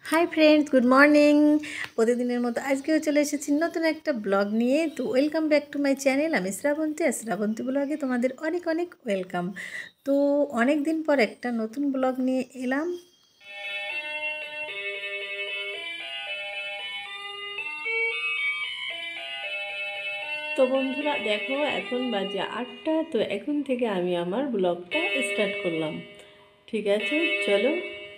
Hi friends good morning प्रतिदिन मत आज के चले नतून एक ब्लग निये तो welcome back to my channel आमी श्राबंती श्राबंती ब्लगे तुम्हादेर अनेक अनेक वेलकम। तो अनेक दिन पर एक नतून ब्लग निये एलाम। तो बंधुरा देखो एखन बाजे 8टा। तो एखन थेके आमी आमार ब्लगटा स्टार्ट करलाम। ठीक आछे चलो।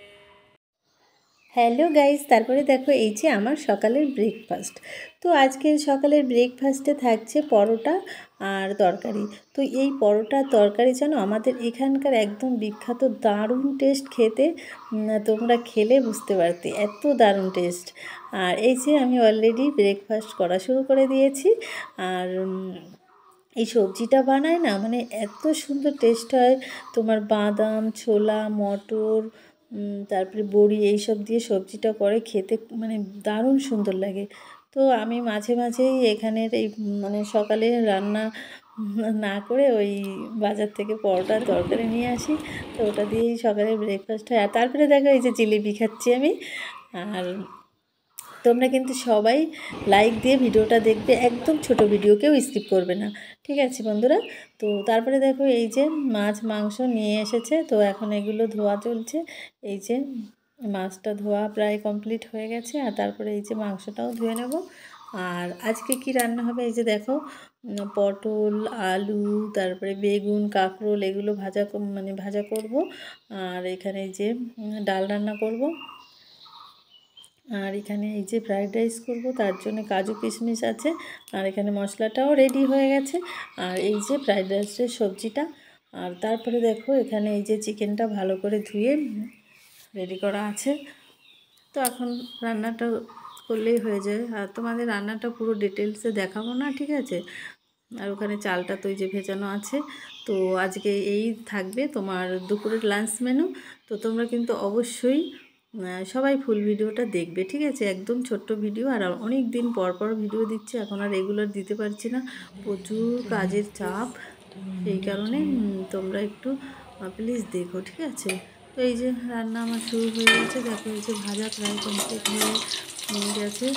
हेलो गाइज तारपरे देखो এই যে আমার সকালের ব্রেকফাস্ট। তো আজকের সকালের ব্রেকফাস্টে থাকছে পরোটা আর তরকারি। তো এই পরোটা তরকারি যেন আমাদের এখানকার একদম বিখ্যাত, দারুণ টেস্ট খেতে। তোমরা খেলে বুঝতে পারতে এত দারুণ টেস্ট। আর এই যে আমি অলরেডি ব্রেকফাস্ট করা শুরু করে দিয়েছি। আর এই সবজিটা বানায় না মানে এত সুন্দর টেস্ট হয়। তোমার বাদাম, ছোলা, মটর, তারপরে বড়ি এইসব দিয়ে সবজিটা করে খেতে মানে দারুণ সুন্দর লাগে। তো আমি মাঝে মাঝেই এখানের এই মানে সকালে রান্না না করে ওই বাজার থেকে পরোটা তরকারি নিয়ে আসি। তো ওটা দিয়েই সকালে ব্রেকফাস্ট হয়। আর তারপরে দেখো এই যে জিলিপি খাচ্ছি আমি। আর তোমরা কিন্তু সবাই লাইক দিয়ে ভিডিওটা দেখবে, একদম ছোট ভিডিও, কেউ স্কিপ করবে না, ঠিক আছে বন্ধুরা। তো তারপরে দেখো এই যে মাছ মাংস নিয়ে এসেছে। তো এখন এগুলো ধোয়া চলছে। এই যে মাছটা ধোয়া প্রায় কমপ্লিট হয়ে গেছে। আর তারপরে এই যে মাংসটাও ধুয়ে নেব। আর আজকে কি রান্না হবে এই যে দেখো, পটল, আলু, তারপরে বেগুন, কাঁকরোল এগুলো ভাজা করব। আর এখানে এই যে ডাল রান্না করব। আর এখানে এই যে ফ্রাইড রাইস করব, তার জন্য কাজু কিশমিশ আছে। আর এখানে মশলাটাও রেডি হয়ে গেছে। আর এই যে ফ্রাইড রাইসের সবজিটা। আর তারপরে দেখো এখানে এই যে চিকেনটা ভালো করে ধুয়ে রেডি করা আছে। তো এখন রান্নাটা করলেই হয়ে যায়। আর তোমাদের রান্নাটা পুরো ডিটেলসে দেখাবো না, ঠিক আছে। আর ওখানে চালটা তো এই যে ভেজানো আছে। তো আজকে এই থাকবে তোমার দুপুরের লাঞ্চ মেনু। তো তোমরা কিন্তু অবশ্যই সবাই ফুল ভিডিওটা দেখবে, ঠিক আছে। একদম ছোট্ট ভিডিও। আর অনেক দিন পর পর ভিডিও দিচ্ছি, এখন আর রেগুলার দিতে পারছি না, প্রচুর কাজের চাপ। সেই কারণে তোমরা একটু প্লিজ দেখো, ঠিক আছে। তো এই যে রান্না আমার শুরু হয়ে গেছে। দেখো এই যে ভাজা প্রায় কমপ্লিট হয়ে গেছে।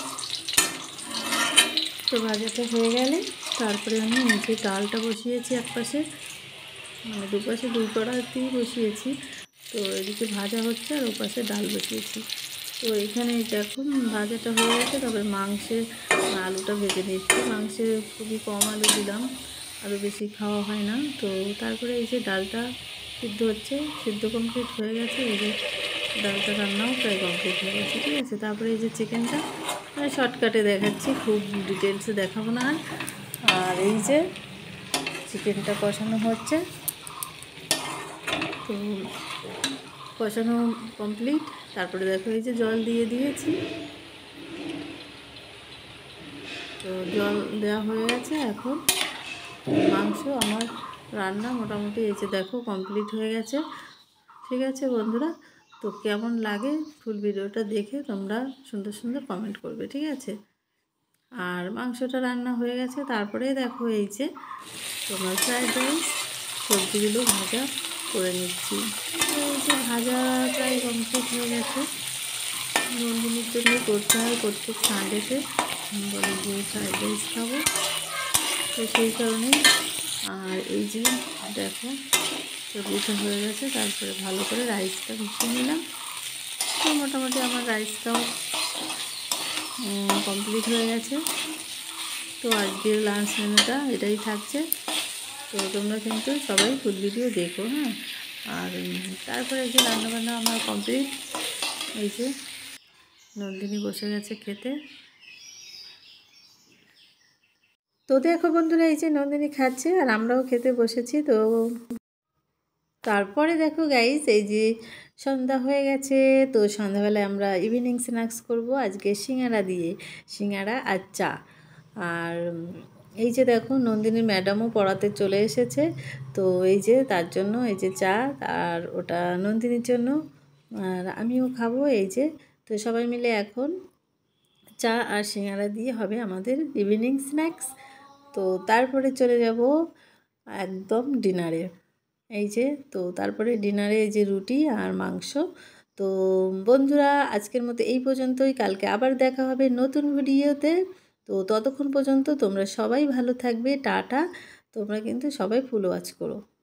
তো ভাজাটা হয়ে গেলে তারপরে আমি নিচে ডালটা বসিয়েছি একপাশে, মানে দুপাশে দুই কড়াতেই বসিয়েছি। তো এদিকে ভাজা হচ্ছে আর ওপাশে ডাল বসিয়েছি। তো এখানে দেখুন ভাজাটা হয়ে গেছে। তারপরে মাংসের আলুটা ভেজে নিচ্ছি। মাংসে খুবই কম আলু দিলাম, আলু বেশি খাওয়া হয় না। তো তারপরে এই যে ডালটা সিদ্ধ হচ্ছে, সিদ্ধ কমপ্লিট হয়ে গেছে। এই যে ডালটা রান্নাও প্রায় কমপ্লিট হয়ে গেছে, ঠিক আছে। তারপরে এই যে চিকেনটা মানে শর্টকাটে দেখাচ্ছি, খুব ডিটেলসে দেখাবো না। আর এই যে চিকেনটা কষানো হচ্ছে। তো কষানো কমপ্লিট। তারপরে দেখো এই যে জল দিয়ে দিয়েছি। তো জল দেওয়া হয়ে গেছে। এখন মাংস আমার রান্না মোটামুটি এই যে দেখো কমপ্লিট হয়ে গেছে, ঠিক আছে বন্ধুরা। তো কেমন লাগে ফুল ভিডিওটা দেখে তোমরা সুন্দর সুন্দর কমেন্ট করবে, ঠিক আছে। আর মাংসটা রান্না হয়ে গেছে। তারপরে দেখো এই যে তোমার ফ্রাইড রাইস সবজিগুলো ভাজা করে নিচ্ছি। তো এই যে ভাজা প্রায় কমপ্লিট হয়ে গেছে। নন্দিনীর জন্য করতে হয় প্রত্যেক সানডেতে, বলে যে ফ্রাইড রাইস খাবো, তো সেই কারণেই। আর এই যে দেখো সবজিটা হয়ে গেছে। তারপরে ভালো করে রাইসটা মিশিয়ে নিলাম। তো মোটামুটি আমার রাইসটাও কমপ্লিট হয়ে গেছে। তো আজকের লাঞ্চ মেনুটা এটাই থাকছে। তো তোমরা কিন্তু সবাই ফুল ভিডিও দেখো, হ্যাঁ। আর তারপরে এই যে রান্নাবান্না আমার কমপ্লিট। এই যে নন্দিনী বসে গেছে খেতে। তো দেখো বন্ধুরা এই যে নন্দিনী খাচ্ছে আর আমরাও খেতে বসেছি। তো তারপরে দেখো গাইস এই যে সন্ধ্যা হয়ে গেছে। তো সন্ধ্যাবেলায় আমরা ইভিনিং স্ন্যাক্স করব আজকে সিঙ্গারা দিয়ে, সিঙ্গারা আর চা। আর এই যে দেখো নন্দিনীর ম্যাডামও পড়াতে চলে এসেছে। তো এই যে তার জন্য এই যে চা, আর ওটা নন্দিনীর জন্য, আর আমিও খাবো এই যে। তো সবাই মিলে এখন চা আর সিঙ্গারা দিয়ে হবে আমাদের ইভিনিং স্ন্যাক্স। তো তারপরে চলে যাব একদম ডিনারে। এই যে তো তারপরে ডিনারে এই যে রুটি আর মাংস। তো বন্ধুরা, আজকের মতো এই পর্যন্তই। কালকে আবার দেখা হবে নতুন ভিডিওতে। তো ততক্ষণ পর্যন্ত তোমরা সবাই ভালো থাকবে। টাটা। তোমরা কিন্তু সবাই ফুল ওয়াচ করো।